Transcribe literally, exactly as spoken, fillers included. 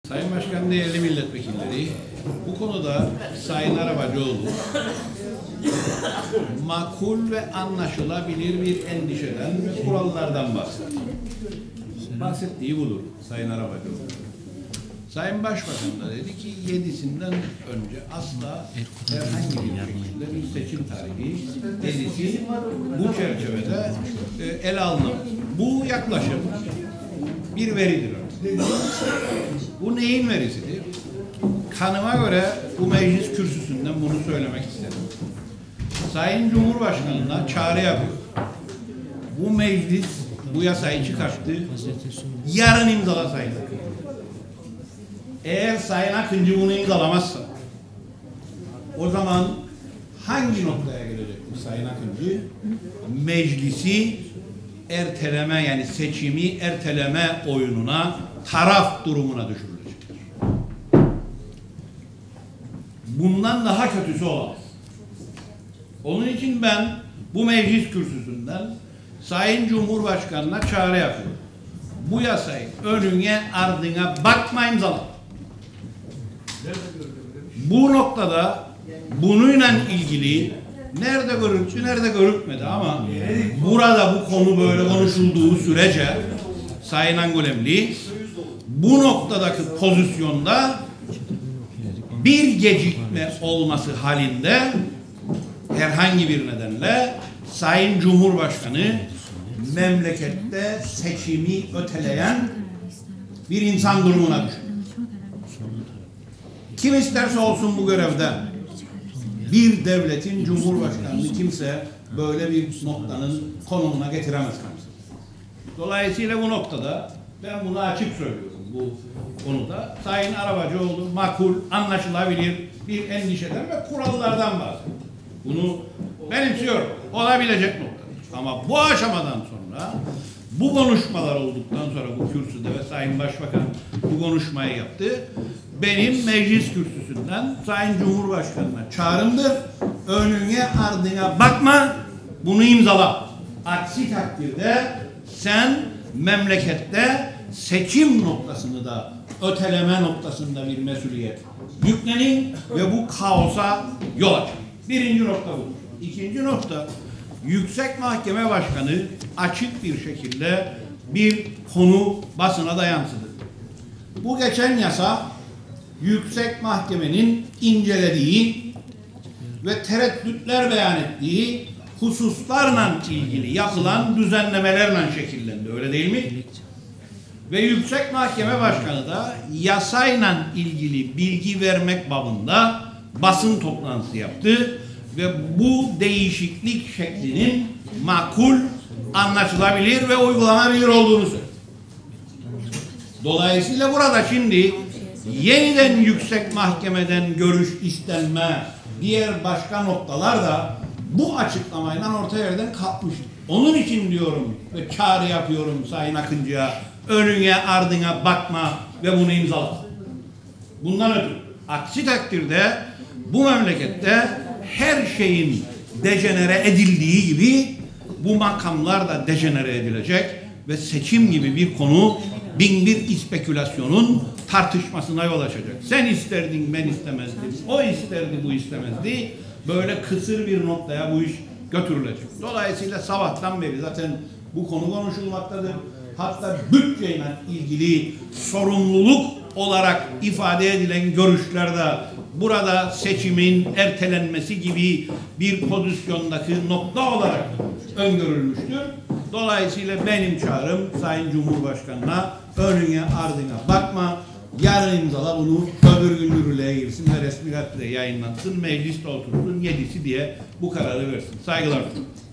Sayın Başkan, değerli milletvekilleri, bu konuda Sayın Arabacıoğlu makul ve anlaşılabilir bir endişeden ve kurallardan bahsetti. Bahsettiği budur Sayın Arabacıoğlu. Sayın Başbakan da dedi ki yedisinden önce asla herhangi bir şekilde bir seçim tarihi dedisi bu çerçevede e, ele alınamaz. Bu yaklaşım bir veridir. Bu neyin verisidir? Kanıma göre bu meclis kürsüsünden bunu söylemek istedim. Sayın Cumhurbaşkanı'na çağrı yapıyor. Bu meclis bu yasayı çıkarttı. Yarın imzala Sayın Akıncı. Eğer Sayın Akıncı bunu imzalamazsa o zaman hangi noktaya gelecek bu Sayın Akıncı? Meclisi erteleme, yani seçimi erteleme oyununa, taraf durumuna düşürülecektir. Bundan daha kötüsü olamaz. Onun için ben bu meclis kürsüsünden Sayın Cumhurbaşkanı'na çağrı yapıyorum. Bu yasayı önüne ardına bakma, imzala. Bu noktada bununla ilgili nerede görüntü, nerede görükmedi ama burada bu konu böyle konuşulduğu sürece Sayın Angolemli bu noktadaki pozisyonda bir gecikme olması halinde herhangi bir nedenle Sayın Cumhurbaşkanı memlekette seçimi öteleyen bir insan durumuna düşer. Kim isterse olsun bu görevde, bir devletin cumhurbaşkanını kimse böyle bir noktanın konumuna getiremez. Dolayısıyla bu noktada ben bunu açık söylüyorum bu konuda. Sayın Arabacıoğlu makul, anlaşılabilir bir endişeden ve kurallardan bahsediyor. Bunu benimsiyorum. Olabilecek nokta. Ama bu aşamadan sonra, bu konuşmalar olduktan sonra bu kürsüde ve Sayın Başbakan bu konuşmayı yaptı. Benim meclis kürsüsünden Sayın Cumhurbaşkanı'na çağrımdır. Önüne ardına bakma, bunu imzala. Aksi takdirde sen memlekette seçim noktasını da öteleme noktasında bir mesuliyet yüklenin ve bu kaosa yol açın. Birinci nokta bu. İkinci nokta, Yüksek Mahkeme Başkanı açık bir şekilde bir konu basına da yansıdı. Bu geçen yasa Yüksek Mahkemenin incelediği ve tereddütler beyan ettiği hususlarla ilgili yapılan düzenlemelerle şekillendi. Öyle değil mi? Ve Yüksek Mahkeme Başkanı da yasayla ilgili bilgi vermek babında basın toplantısı yaptı ve bu değişiklik şeklinin makul, anlaşılabilir ve uygulanabilir olduğunu söyledi. Dolayısıyla burada şimdi yeniden Yüksek Mahkemeden görüş istenme, diğer başka noktalar da bu açıklamayla orta yerden kalkmış. Onun için diyorum ve çağrı yapıyorum Sayın Akıncı'ya, önüne ardına bakma ve bunu imzala. Bundan ötürü. Aksi takdirde bu memlekette her şeyin dejenere edildiği gibi bu makamlar da dejenere edilecek ve seçim gibi bir konu bin bir ispekülasyonun tartışmasına yol açacak. Sen isterdin, ben istemezdim. O isterdi, bu istemezdi. Böyle kısır bir noktaya bu iş götürülecek. Dolayısıyla sabahtan beri zaten bu konu konuşulmaktadır. Hatta bütçeyle ilgili sorumluluk olarak ifade edilen görüşlerde burada seçimin ertelenmesi gibi bir pozisyondaki nokta olarak öngörülmüştür. Dolayısıyla benim çağrım Sayın Cumhurbaşkanı'na önüne ardına bakma, yarın imzala, bunu öbür gün yürürlüğe girsin ve resmi gazetede yayınlansın, mecliste otursun, yedisi diye bu kararı versin. Saygılar.